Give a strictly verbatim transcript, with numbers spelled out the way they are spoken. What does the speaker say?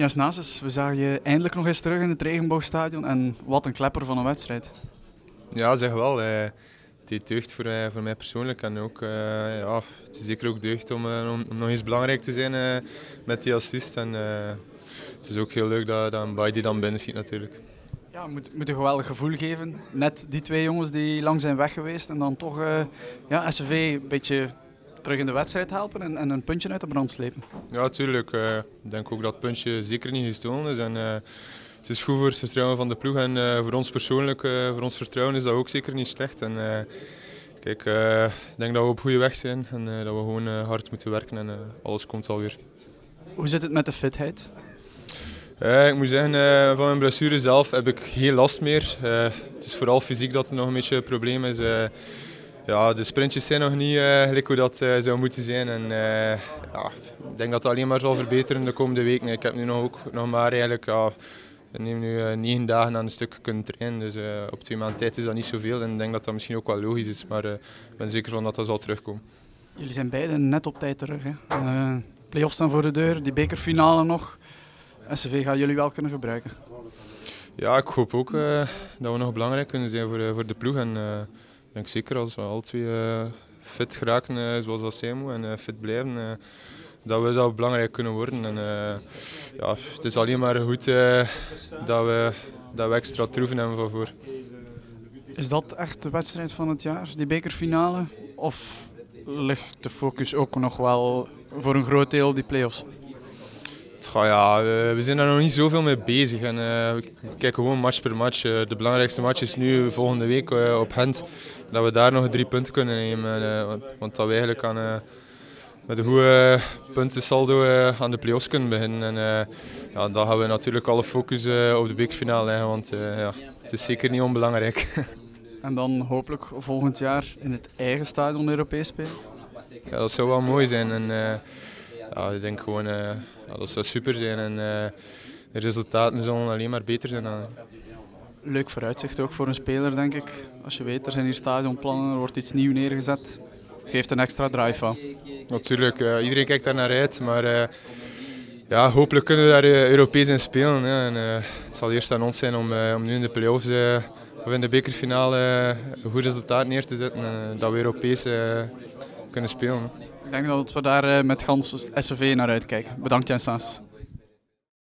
Jens Naessens, we zagen je eindelijk nog eens terug in het Regenboogstadion en wat een klepper van een wedstrijd. Ja, zeg wel. Eh, het heeft deugd voor, uh, voor mij persoonlijk en ook, uh, ja, het is zeker ook deugd om, uh, om, om nog eens belangrijk te zijn uh, met die assist. En, uh, het is ook heel leuk dat, dat een baai die dan binnen schiet natuurlijk. Ja, het moet, moet een geweldig gevoel geven. Net die twee jongens die lang zijn weg geweest en dan toch uh, ja, S C V een beetje terug in de wedstrijd helpen en, en een puntje uit de brand slepen. Ja, natuurlijk. Uh, ik denk ook dat het puntje zeker niet gestolen is. En, uh, het is goed voor het vertrouwen van de ploeg en uh, voor ons persoonlijk, uh, voor ons vertrouwen is dat ook zeker niet slecht. En, uh, kijk, uh, ik denk dat we op goede weg zijn en uh, dat we gewoon uh, hard moeten werken en uh, alles komt wel weer. Hoe zit het met de fitheid? Uh, ik moet zeggen, uh, van mijn blessure zelf heb ik geen last meer. Uh, het is vooral fysiek dat er nog een beetje een probleem is. Uh, ja, de sprintjes zijn nog niet uh, gelijk hoe dat uh, zou moeten zijn. En, uh, ja, ik denk dat het alleen maar zal verbeteren de komende weken. Ik heb nu nog, ook, nog maar eigenlijk, ja, ik neem nu uh, negen dagen aan een stuk kunnen trainen. Dus uh, op twee maanden tijd is dat niet zoveel. En ik denk dat dat misschien ook wel logisch is. Maar uh, ik ben zeker van dat dat zal terugkomen. Jullie zijn beiden net op tijd terug. Hè? Uh, Play-offs staan voor de deur, die bekerfinale nog. S C V gaat jullie wel kunnen gebruiken. Ja, ik hoop ook uh, dat we nog belangrijk kunnen zijn voor, uh, voor de ploeg. En, uh, ik denk zeker als we alle twee uh, fit geraken uh, zoals dat zijn moet en uh, fit blijven, uh, dat we dat belangrijk kunnen worden. En, uh, ja, het is alleen maar goed uh, dat, we, dat we extra troeven hebben van voor. Is dat echt de wedstrijd van het jaar, die bekerfinale? Of ligt de focus ook nog wel voor een groot deel op die play-offs? Ja, we zijn daar nog niet zoveel mee bezig. En, uh, we kijken gewoon match per match. Uh, de belangrijkste match is nu volgende week uh, op Gent. Dat we daar nog drie punten kunnen nemen. Uh, want, want dat we eigenlijk aan, uh, met een goede puntensaldo uh, aan de play-offs kunnen beginnen. En, uh, ja, dan gaan we natuurlijk alle focus uh, op de bekerfinale leggen. Want uh, ja, het is zeker niet onbelangrijk. En dan hopelijk volgend jaar in het eigen stadion Europees spelen? Ja, dat zou wel mooi zijn. En, uh, ja, ik denk gewoon, uh, ja, dat zou super zijn en uh, de resultaten zullen alleen maar beter zijn. Dan. Leuk vooruitzicht ook voor een speler, denk ik. Als je weet, er zijn hier stadionplannen, er wordt iets nieuws neergezet. Geeft een extra drive aan. Natuurlijk, uh, iedereen kijkt daar naar uit, maar uh, ja, hopelijk kunnen we daar uh, Europees in spelen. Hè. En, uh, het zal eerst aan ons zijn om, uh, om nu in de play-offs uh, of in de bekerfinale uh, een goed resultaat neer te zetten en uh, dat we Europees uh, kunnen spelen. Ik denk dat we daar met gans S C V naar uitkijken. Bedankt Jens Naessens.